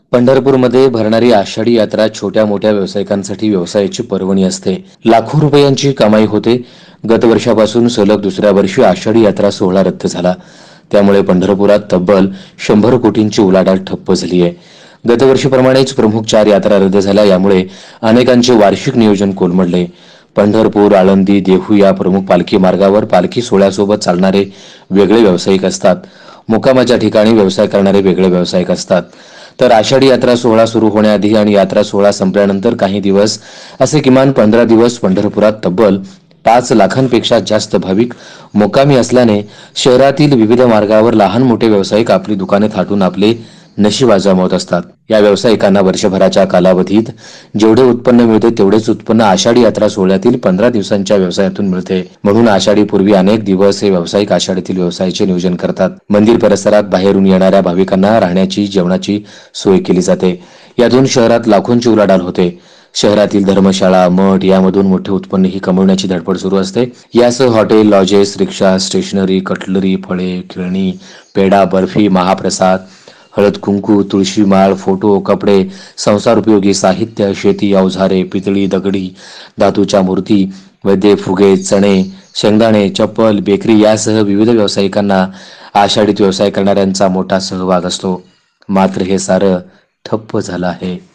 पंढरपूरमध्ये भरणारी आषाढी यात्रा छोट्या मोठ्या व्यावसायिकांसाठी व्यवसायाची पर्वणी असते. लाखो रुपयांची कमाई होते. गत वर्षापासून सलग दुसऱ्या वर्षी आषाढी यात्रा सोहळा रद्द झाला. त्यामुळे पंढरपुरात तब्बल 100 कोटींची उलाढाल ठप्प झाली आहे. गतवर्षीप्रमाणेच प्रमुख 4 यात्रा रद्द झाल्या. यामुळे अनेकांचे वार्षिक नियोजन कोलमडले. पंढरपूर, आळंदी, देहू या प्रमुख पालखी मार्गावर पालखी सोहळ्यासोबत चालणारे वेगळे व्यावसायिक असतात. मुक्कामाच्या ठिकाणी व्यवसाय करणारे वेगळे व्यावसायिक असतात. तर आषाढी यात्रा सोहळा सुरू होण्याआधी आणि यात्रा सोहळा संपल्यानंतर काही दिवस असे किमान 15 दिवस पंढरपुरात तब्बल 5 लाखांपेक्षा जास्त भाविक मुक्कामी असल्याने शहरातील विविध मार्गावर लहान मोठे व्यावसायिक आपली दुकाने थाटून आपले नशीब आजमावत असतात. या व्यावसायिकांना वर्षभराच्या कालावधीत जेवढे उत्पन्न मिळते तेवढेच उत्पन्न आषाढी यात्रा सोहळ्यातील 15 दिवसांच्या व्यवसायातून मिळते. म्हणून आषाढी पूर्वी अनेक दिवस हे व्यावसायिक आषाढीतील व्यवसायाचे नियोजन करतात. मंदिर परिसरात बाहेरून येणाऱ्या भाविकांना राहण्याची, जेवणाची सोय केली जाते. यातून शहरात लाखोंची उलाढाल होते. शहरातील धर्मशाळा, मठ यामधून मोठे उत्पन्नही कमवण्याची धडपड सुरू असते. यासह हॉटेल, लॉजेस, रिक्षा, स्टेशनरी, कटलरी, फळे, खेळणी, पेढा, बर्फी, महाप्रसाद, हळद कुंकू, तुळशी माळ, फोटो, कपडे, संसार उपयोगी साहित्य, शेती अवजारे, पितळी, दगडी, धातूच्या मूर्ती, वैद्य, फुगे, चणे, शेंगदाणे, चप्पल, बेकरी यासह विविध व्यावसायिकांना आषाढीत व्यवसाय करणाऱ्यांचा मोठा सहभाग असतो. मात्र हे सारं ठप्प झालं आहे.